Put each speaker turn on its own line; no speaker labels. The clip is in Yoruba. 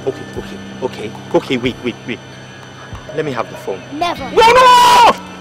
Okay, wait. Let me have the phone.
Never.
No!